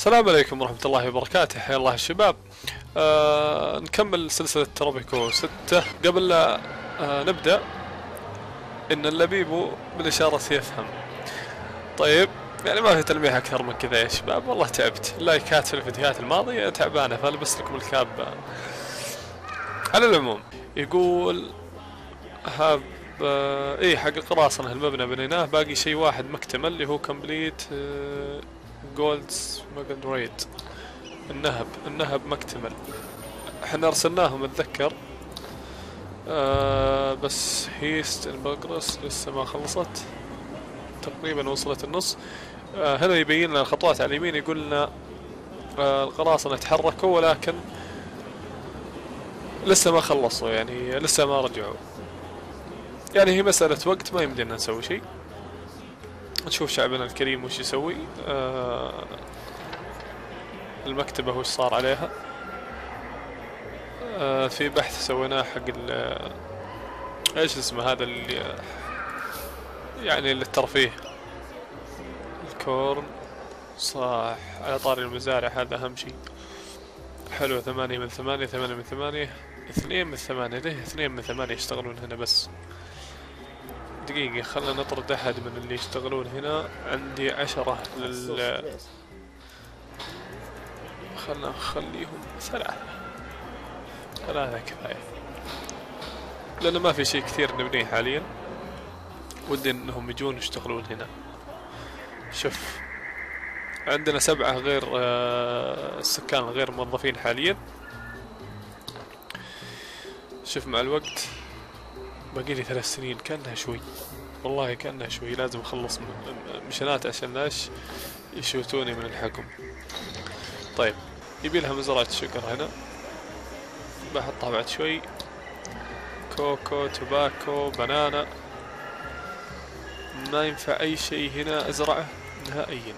السلام عليكم ورحمة الله وبركاته. حيا الله الشباب. نكمل سلسلة تروبيكو 6. قبل لا نبدأ، إن اللبيبو بالإشارة يفهم. طيب، يعني ما في تلميح أكثر من كذا يا شباب، والله تعبت. اللايكات في الفيديوهات الماضية تعبانة، فلبست لكم الكاب. على العموم، يقول هاب إيه حق القراصنة المبنى بنيناه، باقي شيء واحد مكتمل اللي هو كومبليت جولدز ماجنريت. النهب مكتمل. احنا ارسلناهم اتذكر، بس هيست البقرس لسه ما خلصت، تقريبا وصلت النص. هنا يبين لنا الخطوات على اليمين، يقول لنا القراصنة تحركوا ولكن لسه ما خلصوا، يعني لسه ما رجعوا، يعني هي مسألة وقت، ما يمدينا نسوي شيء. نشوف شعبنا الكريم وش يسوي. المكتبة وش صار عليها. في بحث سويناه حق ايش اسمه هذا اللي يعني للترفيه، الكورن. صح، على طاري المزارع هذا أهم شيء. حلو، 8/8، 8/8، 2/8. ليه 2/8 يشتغلون هنا بس؟ دقيقة، خلنا نطرد أحد من اللي يشتغلون هنا. عندي 10 خلنا نخليهم 3 كفاية، لأنه ما في شيء كثير نبنيه حاليا. ودي انهم يجون يشتغلون هنا. شوف، عندنا 7 غير السكان غير موظفين حاليا. شوف، مع الوقت باقي لي 3 سنين، كأنها شوي، والله كأنها شوي. لازم اخلص مشنات عشان لاش يشوتوني من الحكم. طيب، يبي لها مزرعة شجر هنا، بحطها بعد شوي. كوكو، توباكو، بنانا. ما ينفع اي شيء هنا ازرعه نهائيا.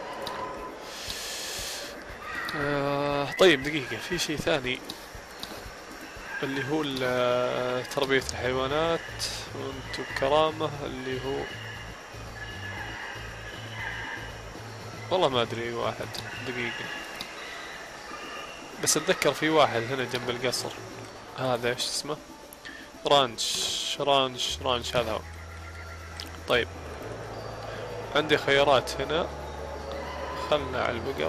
طيب دقيقة، في شيء ثاني اللي هو تربية الحيوانات، وانتو بكرامة، اللي هو والله ما ادري. واحد دقيقة بس اتذكر في واحد هنا جنب القصر، هذا ايش اسمه؟ رانش هذا هو. طيب، عندي خيارات هنا. خلنا على البقر.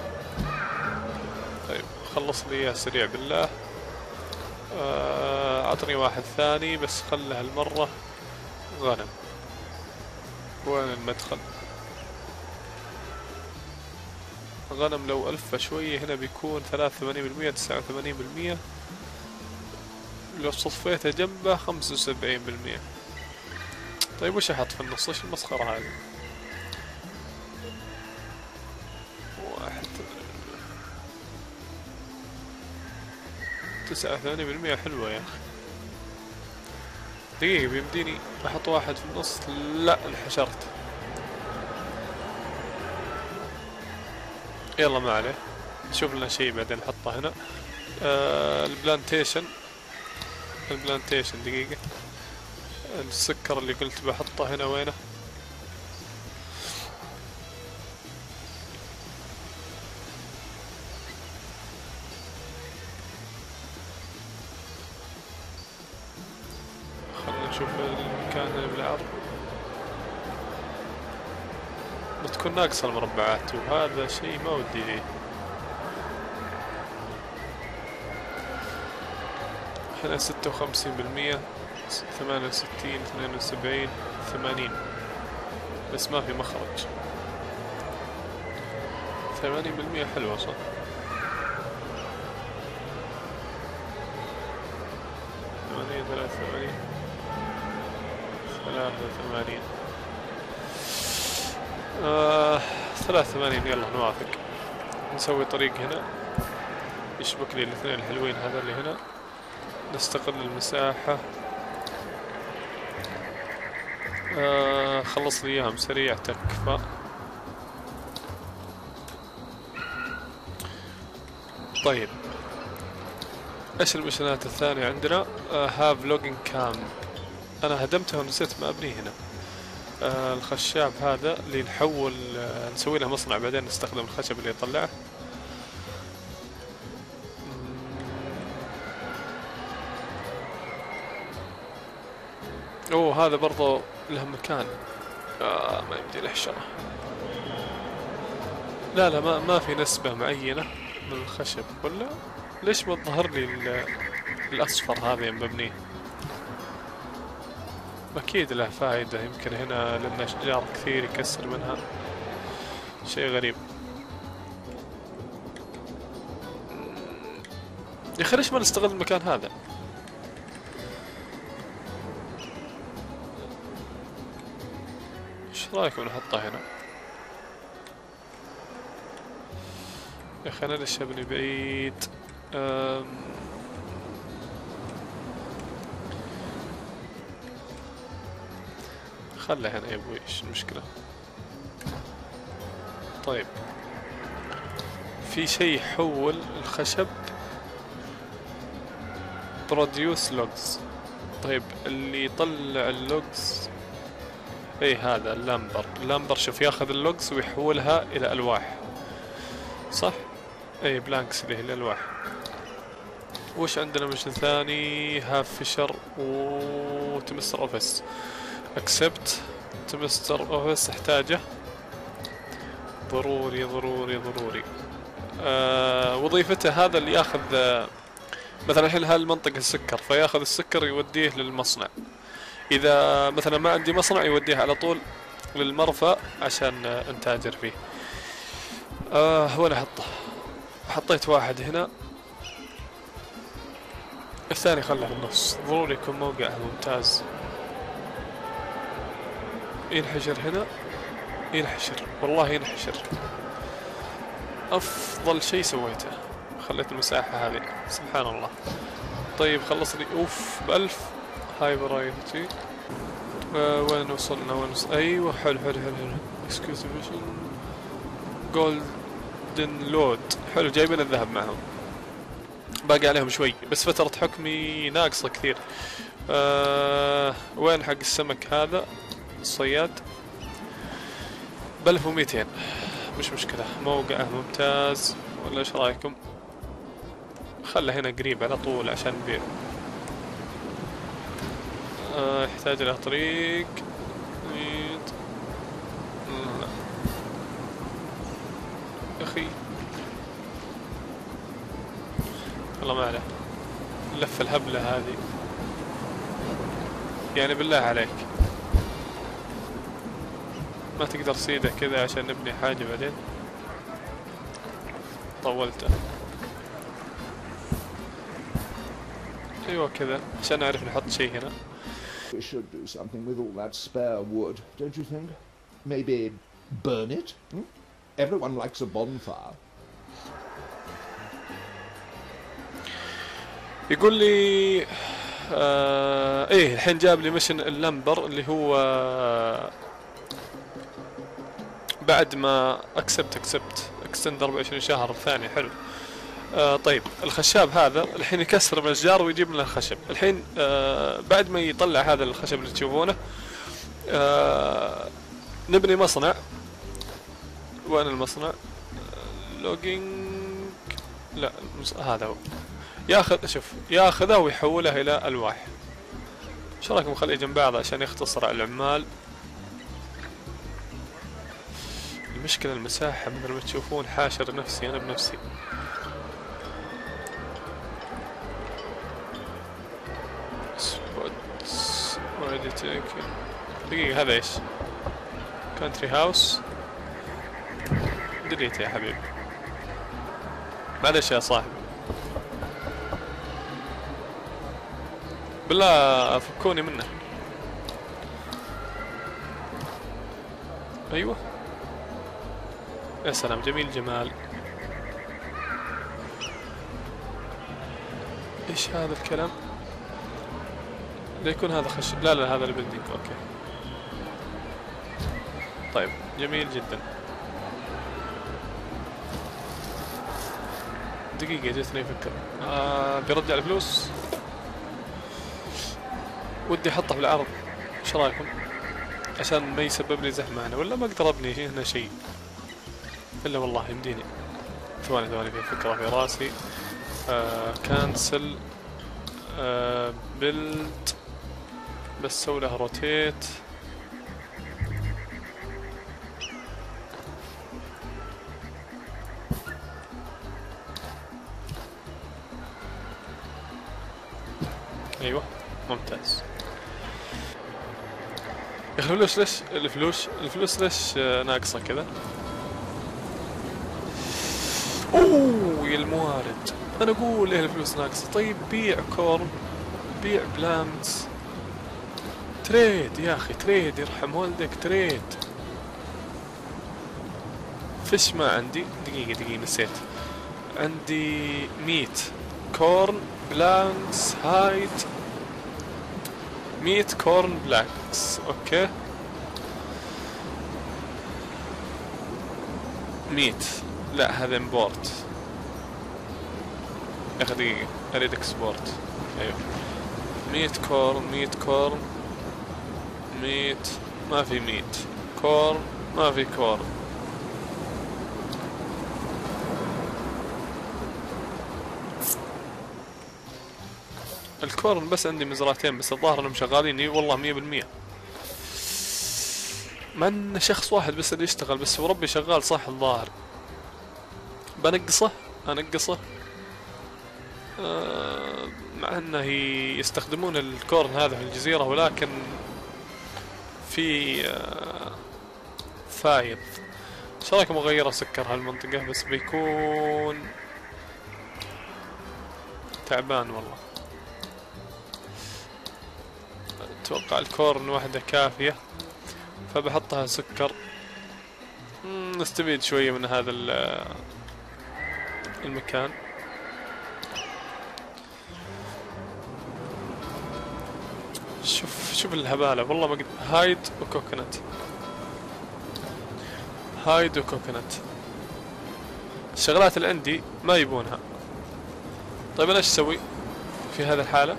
طيب، خلص لي اياه سريع بالله. اعطني واحد ثاني بس، خله هالمرة غنم. وين المدخل؟ غنم لو ألف شوية هنا بيكون 83%، 89%. لو صفيته جنبه 75%. طيب وش احط في النص؟ ايش المسخرة هذه؟ 89% حلوة يا اخي. دقيقة، بيمديني احط واحد في النص؟ لا، انحشرت. يلا ما عليه، نشوف لنا شيء بعدين نحطه هنا. البلانتيشن. دقيقة، السكر اللي قلت بحطه هنا وينه؟ خلنا نشوف المكان هنا بالعرض. بتكون ناقصة المربعات، وهذا شيء ما ودي فيه. هنا 56%، 68، 72، 80، بس ما في مخرج. 80% حلوة صح؟ 80، 83، 83. 83. يلا نوافق. نسوي طريق هنا يشبك لي الاثنين الحلوين هذا اللي هنا. نستغل المساحة. خلص لي اياهم سريع تكفى. طيب، ايش المشنات الثانية عندنا؟ هاف لوجن كام. انا هدمته ونسيت ما ابنيه هنا. الخشاب هذا اللي نحول نسوي له مصنع بعدين نستخدم الخشب اللي يطلعه. اوه هذا برضو له مكان. ما يمدي نحشره. لا لا ما في نسبة معينة من الخشب ولا ليش ما تظهر لي الأصفر هذا مبني؟ أكيد له فائدة، يمكن هنا لأن أشجار كثير يكسر منها، شيء غريب. يا أخي ليش ما نستغل المكان هذا؟ ايش رايكم نحطه هنا؟ يا أخي أنا ليش أبني بعيد؟ خله هنا يا ابوي، ايش المشكلة؟ طيب في شيء يحول الخشب بروديوس لوجز. طيب اللي يطلع اللوجز اي هذا اللامبر شوف ياخذ اللوجز ويحولها الى الواح، صح؟ اي بلانكس اللي هي الالواح. وش عندنا مشن ثاني؟ هاف فيشر وتمستر اوفيس. اكسبت تمستر اوفيس احتاجه ضروري ضروري ضروري. وظيفته هذا اللي ياخذ مثلا الحين هالمنطقة السكر، فياخذ السكر يوديه للمصنع. اذا مثلا ما عندي مصنع يوديه على طول للمرفأ عشان نتاجر فيه. وين احطه؟ حطيت واحد هنا، الثاني خله في النص، ضروري يكون موقعه ممتاز. ينحشر هنا، ينحشر والله ينحشر. افضل شيء سويته خليت المساحة هذه، سبحان الله. طيب خلصني اوف ب1000 هاي برايورتي. وين وصلنا؟ ايوه حلو حلو حلو حلو. اكسكيوتيفيشن جولدن لود، حلو جايبين الذهب معهم. باقي عليهم شوي بس فترة حكمي ناقصة كثير. وين حق السمك هذا الصياد؟ ب1200 مش مشكلة، موقعه ممتاز. ولا ايش رايكم؟ خله هنا قريب على طول عشان نبيع. يحتاج له طريق. لا يا اخي والله ما عليه، اللفة الهبلة هذه يعني بالله عليك ما تقدر تصيده كذا عشان نبني حاجة بعدين؟ طولته. ايوه كذا عشان نعرف نحط شيء هنا. We should do something with all that spare wood, don't you think? Maybe burn it? Everyone likes a bonfire. يقول لي ايه الحين جاب لي مشن اللمبر اللي هو بعد ما اكسبت اكستند 24 شهر الثاني. حلو. طيب الخشاب هذا الحين يكسر من الاشجار ويجيب لنا الخشب. الحين بعد ما يطلع هذا الخشب اللي تشوفونه نبني مصنع. وين المصنع؟ لوجينج لا هذا هو. ياخذ شوف ياخذه ويحوله الى الواح. ايش رايكم نخليه جنب بعض عشان يختصر على العمال؟ المشكلة المساحة مثل ما تشوفون حاشر نفسي انا بنفسي. سبوتس اوريدي تيكن. دقيقة هذا ايش؟ كانتري هاوس. ديليت يا حبيبي معلش يا صاحبي بالله فكوني منه. ايوه يا سلام جميل جمال. ايش هذا الكلام؟ ليكون هذا خشب. لا هذا البلدينج. اوكي طيب جميل جدا. دقيقة جتني فكرة. بيرجع الفلوس. ودي احطه بالعرض، ايش رايكم؟ عشان ما يسبب لي زحمة هنا، ولا ما اقدر ابني هنا شيء الا والله يمديني. ثواني في فكرة في راسي. كانسل بيلد، بس سوي له روتيت. ايوه ممتاز. يا اخي الفلوس ليش ناقصة كذا؟ اوه يا الموارد، انا اقول ايه الفلوس ناقصة. طيب بيع كورن، بيع بلانتس، تريد يا اخي، تريد يرحم والدك، تريد. فيش ما عندي، دقيقة نسيت. عندي ميت، كورن، بلانكس، هايد، ميت، كورن، بلانكس. اوكي ميت، لا هذا امبورت يا اخي. دقيقة اريد اكسبورت. ايوه ميت كورن، ميت، ما في ميت، كورن ما في كورن. الكورن بس عندي مزرعتين بس، الظاهر انهم شغالين. اي والله 100%. مع ان شخص واحد بس اللي يشتغل، بس وربي شغال صح الظاهر. بنقصه انقصه. مع انه يستخدمون الكورن هذا في الجزيرة، ولكن في فايض. ايش رايكم اغير سكر هالمنطقة؟ بس بيكون تعبان والله. اتوقع الكورن واحدة كافية، فبحطها سكر. نستفيد شوية من هذا المكان. شوف الهبالة والله. ما قد هايد وكوكونات، هايد وكوكونات. الشغلات اللي عندي ما يبونها. طيب انا ايش اسوي في هذه الحالة؟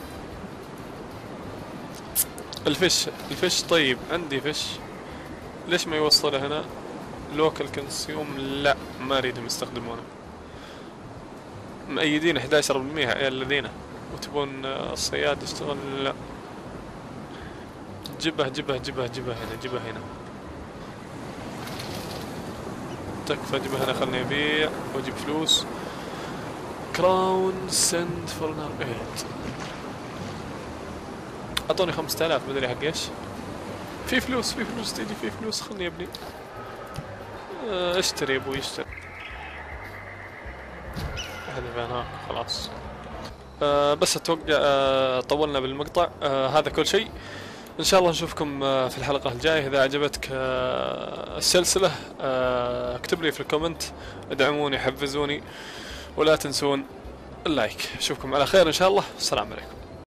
الفش طيب عندي فش، ليش ما يوصله هنا؟ لوكال كونسيوم، لا ما اريدهم يستخدمونه. مأيدين 11% يا الذين، وتبون الصياد يشتغل؟ لا. جبه هنا. تكفى جبه هنا، خلني ابيع واجيب فلوس. كراون سند فور نار 8. اعطوني 5000 مدري حق ايش. في فلوس تيجي، في فلوس. خلني ابني. اشتري يا ابوي اشتري. هذا هناك خلاص. بس اتوقع طولنا بالمقطع. هذا كل شيء. ان شاء الله نشوفكم في الحلقة الجاية. اذا عجبتك السلسلة اكتب لي في الكومنت، ادعموني، حفزوني، ولا تنسون اللايك. اشوفكم على خير ان شاء الله. السلام عليكم.